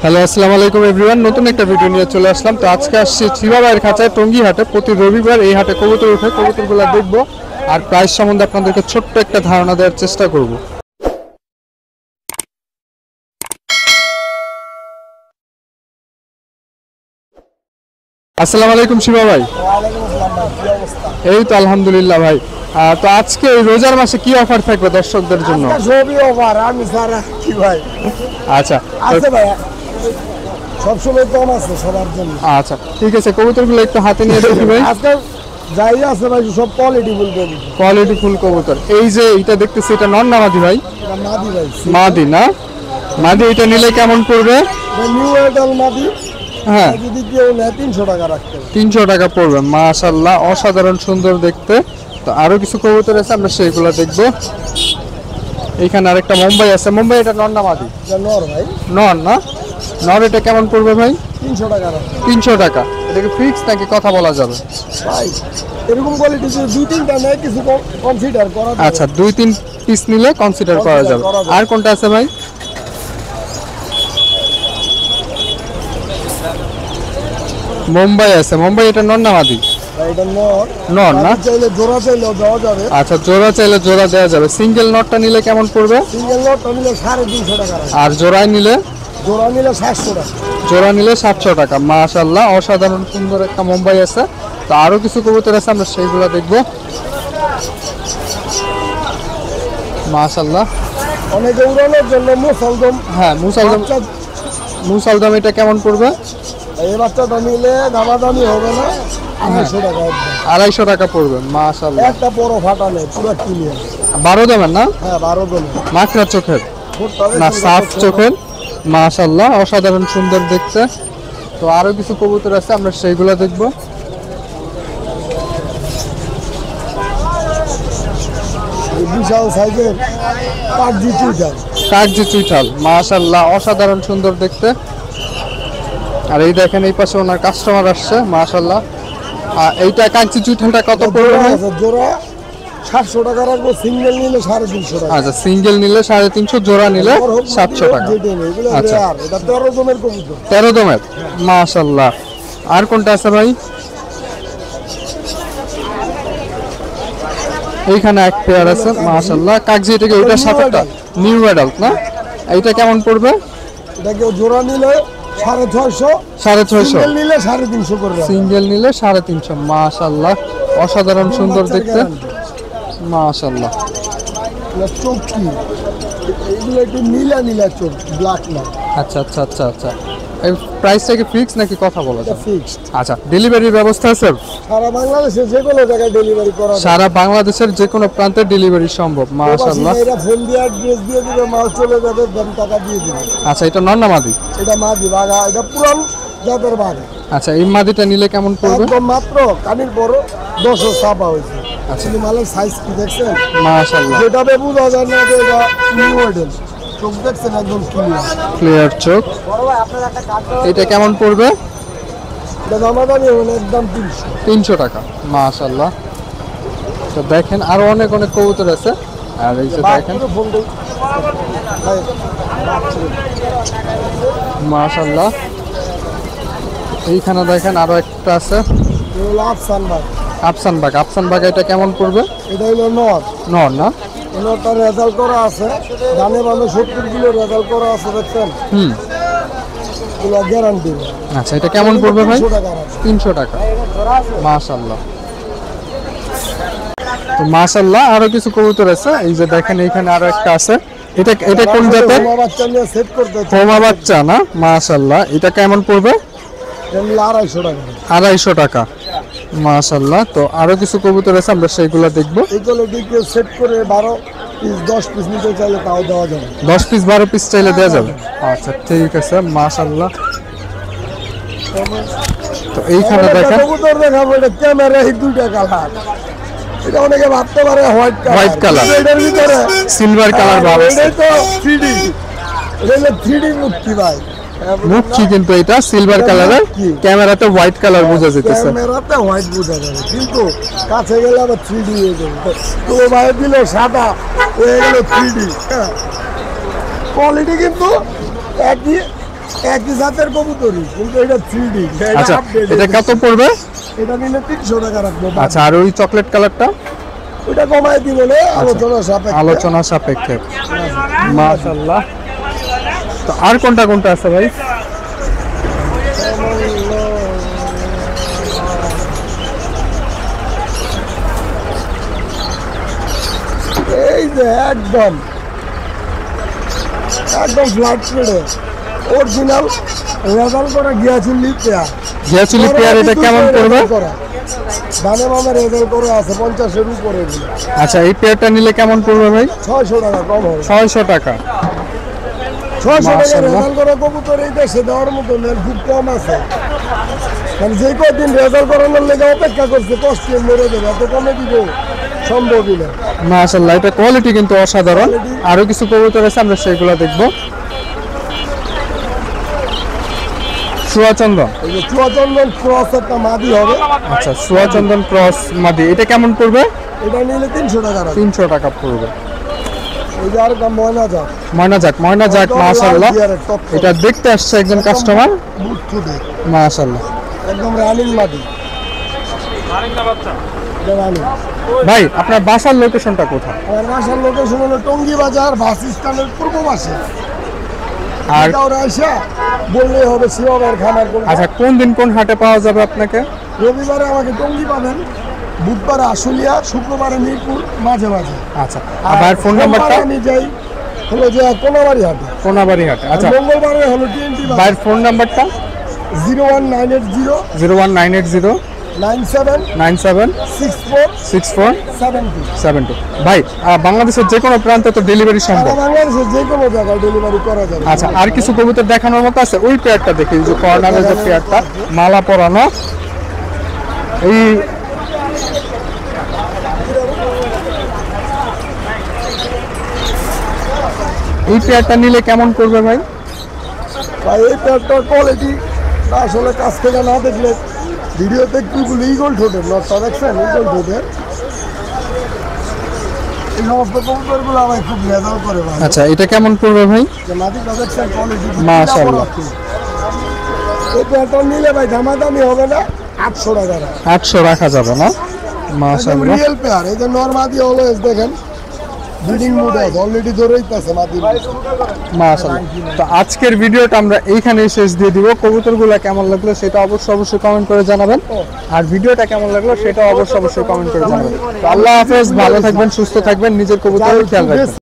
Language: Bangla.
হ্যালো আসসালামু আলাইকুম এভরিওয়ান, নতুন একটা ভিডিও নিয়ে চলে আসলাম। তো আজকে আসছি শিবা ভাইয়ের খাঁচায় টঙ্গী হাটে। প্রতি রবিবার এই হাটে কবুতর উঠে, কবুতরগুলো দেখবো আর প্রাইস সম্বন্ধে আপনাদেরকে ছোট্ট একটা ধারণা দেওয়ার চেষ্টা করব। আসসালামু আলাইকুম শিবা ভাই। এই তো আলহামদুলিল্লাহ ভাই। তো আজকে এই রোজার মাসে কি অফার থাকবে দর্শকদের জন্য? আচ্ছা সবসময় কম আছে সবার জন্য। আচ্ছা ঠিক আছে, কবুতরগুলো একটু হাতে নিয়ে দেখি ভাই। আজকে যাই আছে ভাই সব কোয়ালিটি বলবেন, কোয়ালিটি ফুল কবুতর। এই যে এটা দেখতেছি, এটা নর না মাদি ভাই? এটা মাদি ভাই। মাদি না? মাদি এটা নিলে কেমন পড়বে? নিউ এডাল মাদি। হ্যাঁ, যদি কেউ নেয় 300 টাকা রাখতে। 300 টাকা পড়বে। মাশাআল্লাহ, অসাধারণ সুন্দর দেখতে। তো আরো কিছু কবুতর আছে, আমরা সেইগুলো দেখবো। এইখানে আরেকটা মুম্বাই আছে। মুম্বাই এটা নর না মাদি? এটা নর ভাই। নর না? নর এটা কেমন পড়বে ভাই? 300 টাকা রাখতে। 300 টাকা। এটা কি ফিক্স নাকি কথা বলা যাবে? ভাই এরকম কোয়ালিটি যদি 2-3টা নেয় কিছু কনসিডার করা যাবে। আচ্ছা, 2-3 পিস নিলে কনসিডার করা যাবে। আর কোনটা আছে ভাই? মুম্বাই আছে। মুম্বাই এটা নর না মাদি? ভাই এটা নর। নর না? চাইলে জোড়া চাইলেও দেওয়া যাবে। আচ্ছা, জোড়া চাইলে জোড়া দেওয়া যাবে। সিঙ্গেল নটটা নিলে কেমন পড়বে? সিঙ্গেল নটটা নিলে 350 টাকা রাখতে। আর জোড়ায় নিলে? জোড়া নিলে 700 টাকা। জোড়া নিলে 700 টাকা। মাশাআল্লাহ, অসাধারণ সুন্দর একটা মুম্বাই আছে। তো আরো কিছু কবুতর আছে, আমরা সেইগুলো দেখবো। মাশাআল্লাহ, অনেকে উড়ানোর জন্য মুসলদম। হ্যাঁ মুসলদম। মুসলদম এটা কেমন পড়বে? এই বাচ্চাটা নিলে দামাদামি হবে না, 250 টাকা একদম। 250 টাকা পড়বে। মাশাআল্লাহ, একটা বড় ফাটা নেই, পুরো ক্লিয়ার। 12 দামের না? হ্যাঁ 12 দলে। মাকড়া চোখের না সাফ চোখের? মাশাআল্লাহ, অসাধারণ সুন্দর দেখতে। তো আরো কিছু কবুতর আছে, আমরা সেইগুলো দেখবো। বিশাল সাইজের কাঠজি চুইটাল। কাঠজি চুইঠাল, মাশাআল্লাহ, অসাধারণ সুন্দর দেখতে। আর এই দেখেন এই পাশে ওনার কাস্টমার আসছে। মাশাআল্লাহ, এইটা কাঠজি চুইঠালটা কত পড়বে? জোড়া 700 টাকা রাখবো, সিঙ্গেল নিলে 350 টাকা। আচ্ছা, সিঙ্গেল নিলে 350, জোড়া নিলে 700 টাকা। আচ্ছা, এটা 13 দমের কবুতর। 13 দমের। মাশাআল্লাহ, আর কোনটা আছে ভাই? এইখানে এক পেয়ার আছে। মাশাআল্লাহ, কাগজি এটা কি ওইটার সাথেটা? নিউ অ্যাডাল্ট না? এইটা কেমন পড়বে? এটা কেউ জোড়া নিলে 650, 650, সিঙ্গেল নিলে 350 করে। সিঙ্গেল নিলে 350। মাশাআল্লাহ, অসাধারণ সুন্দর দেখতে। মাশাআল্লাহ, চোখ কি এইগুলো একটু নীলা নীলা চোখ, ব্ল্যাক না। আচ্ছা আচ্ছা আচ্ছা আচ্ছা। এই প্রাইসটা কি ফিক্স নাকি কথা বলা যায়? ফিক্সড। আচ্ছা, ডেলিভারির ব্যবস্থা আছে? সারা বাংলাদেশে যে কোনো জায়গায় ডেলিভারি করা যায়। সারা বাংলাদেশের যে কোনো প্রান্তে ডেলিভারি সম্ভব। মাশাআল্লাহ, এরা ফোন দিয়ে অ্যাড্রেস দিয়ে দিবে, মাল চলে যাবে, দাম টাকা দিয়ে দিবে। আচ্ছা, এটা নর না মাদি? এটা মাদি বাঘা, এটা পুরান জাতের বাঘা। আচ্ছা, এই মাদিটা নিলে কেমন পড়বে? একদম মাত্র কানির বড় 10 ছাপা হয়েছে। আচ্ছা, কিন্তু মালের সাইজ কি দেখছেন? মাশাআল্লাহ, যেটা বোঝা যায় না যে এটা নিউ মডেল। চোখ দেখছেন একদম ক্লিয়ার ক্লিয়ার চোখ। এটা কেমন পড়বে? এটা দামাদামি হবে না, একদম 300 টাকা। মাশাআল্লাহ, তো দেখেন আরো অনেক অনেক কবুতর আছে। আর এই যে দেখেন মাশাআল্লাহ, এইখানে দেখেন আরো একটা আছে। আফসান বাঘ। আফসান বাঘ। আফসান বাঘ এটা কেমন পড়বে? এটা হলো নর। নর না? নরটা রেজাল্ট করা আছে, ডানে বামে 70 কিলো রেজাল্ট করা আছে, দেখছেন? এগুলো গ্যারান্টি। আচ্ছা, এটা কেমন পড়বে ভাই? 300 টাকা। মাশাআল্লাহ, তো মাশাআল্লাহ আরো কিছু কবুতর আছে। এই যে দেখেন এইখানে আরো একটা আছে। এটা এটা কোন জাতের? হোমা বাচ্চা নিয়ে সেট করতে। হোমা বাচ্চা না? মাশাআল্লাহ, এটা কেমন পড়বে? 250 টাকা। 250 টাকা। মাশাআল্লাহ, তো আরো কিছু কবুতর আছে, আমরা সেইগুলো দেখবো। এগুলো দিকে সেট করে 12 পিস 10 পিস নিতে চাইলে তাও দেওয়া যাবে। 10 পিস 12 পিস চাইলে দেওয়া যাবে। আচ্ছা ঠিক আছে, মাশাআল্লাহ। তো এইখানে দেখেন কবুতর দেখাবো, এটা ক্যামেরায় 2টা কালার। এটা অনেকে ভাবতে পারে হোয়াইট কালার, এটার ভিতরে সিলভার কালার ভাব আছে। এটা তো 3D, এটা হলো 3D মুক্তি ভাই। মুখি, কিন্তু এটা সিলভার কালারের, ক্যামেরাতে হোয়াইট কালার বোঝা যাচ্ছে। ক্যামেরাতে হোয়াইট বোঝা যাবে, কিন্তু কাছে গেলে আবার 3D হয়ে যাবে। তো ভাই দিল সাদা, হয়ে গেল 3D। কোয়ালিটি কিন্তু একই, একই জাতের কবুতরই কিন্তু এটা 3D আচ্ছা এটা কত পড়বে? এটা নিলে 300 টাকা রাখবো। আচ্ছা আর ওই চকলেট কালারটা? ওটা কমাই দিব বলে আলোচনা সাপেক্ষে। মাশাআল্লাহ। তো আর কোনটা কোনটা আছে ভাই? এই যে একদম ফ্ল্যাট রেডে অরিজিনাল রেজাল্ট করা গিয়াচুল্লি পেয়ার। গিয়াচুল্লি পেয়ার এটা কেমন পড়বে? দানে মামে রেজাল্ট করা আছে 50-এর উপরে। আচ্ছা এই পেয়ারটা নিলে কেমন পড়বে ভাই? 600 টাকা কম হবে। 600 টাকা। 600 টাকা রেজাল্ট করা কবুতর এই দেশে দেওয়ার মতো মেল খুব কম আছে। মানে যে কদিন রেজাল্ট করানোর লেগে অপেক্ষা করছে কষ্টে মেরে দেবে, এত কমে দিব সম্ভবই না। মাশাআল্লাহ এটা কোয়ালিটি কিন্তু অসাধারণ। আরো কিছু কবুতর আছে আমরা সেগুলো দেখব। সুয়াচন্দন, এই যে চুয়াচন্দন ক্রস একটা মাদি হবে। আচ্ছা সুয়াচন্দন ক্রস মাদি এটা কেমন পড়বে? এটা নিলে 300 টাকা রাখবে। 300 টাকা পড়বে। এই যে আরেকটা ময়না যাক। ময়না যাক মাশাআল্লাহ। এটা দেখতে আসছে একজন কাস্টমার। বুট ফুটে মাশাআল্লাহ একদম রানিং মাদি। এটা রানিং। ভাই আপনার বাসার লোকেশনটা কোথায়? আমার বাসার লোকেশন হলো টঙ্গী বাজার বাস স্ট্যান্ডের পূর্ব পাশে। আর ওরা এসে বললেই হবে শিবাবের খামার কোন। আচ্ছা কোন দিন কোন হাটে পাওয়া যাবে আপনাকে? রবিবারে আমাকে টঙ্গী পাবেন, বুধবারে আশুলিয়া, শুক্রবারে মিরপুর মাঝে মাঝে। আচ্ছা আর ভাইয়ের ফোন নাম্বারটা? আমি যাই হলো যে কোনাবাড়ি হাটে। কোনাবাড়ি হাটে। আচ্ছা মঙ্গলবারে হলো TNT ভাইয়ের ফোন নাম্বারটা? 01980 01980 97 97 64 64 72। 72। ভাই বাংলাদেশের যে কোনো প্রান্তে তো ডেলিভারি সম্ভব? বাংলাদেশের যে কোনো জায়গায় ডেলিভারি করা যাবে। আচ্ছা আর কিছু কবুতর দেখানোর মতো আছে? ওই পেয়ারটা দেখি, যে কর্নারের যে পেয়ারটা মালা পরানো, এই পেয়ারটা নিলে কেমন করবে ভাই? ভাই এই পেয়ারটার কোয়ালিটি আসলে কাছ থেকে না দেখলে ভিডিওতে একটু ইগল ঠোঁটের নটটা দেখছেন, ইগল ঠোঁটের এই সমস্ত কবুতরগুলো আমার খুব লেজার করে। আচ্ছা এটা কেমন করবে ভাই? মাটিটা দেখছেন কোয়ালিটি মাশাআল্লাহ। এই পেয়ারটা নিলে ভাই দামাদামি হবে না, 800 টাকা। 800 রাখা যাবে না? মাশাআল্লাহ রিয়েল পেয়ার। এই যে নরমাদি অলওয়েজ দেখেন ব্রিডিং মুড আছে, অলরেডি ধরেইতাছে মাদি। মাশাআল্লাহ। তো আজকের ভিডিওটা আমরা এইখানেই শেষ দিয়ে দিব। কবুতরগুলো কেমন লাগলো সেটা অবশ্যই কমেন্ট করে জানাবেন, আর ভিডিওটা কেমন লাগলো সেটা অবশ্যই কমেন্ট করে জানাবেন। তো আল্লাহ হাফেজ, ভালো থাকবেন, সুস্থ থাকবেন, নিজের কবুতরের খেয়াল রাখবেন।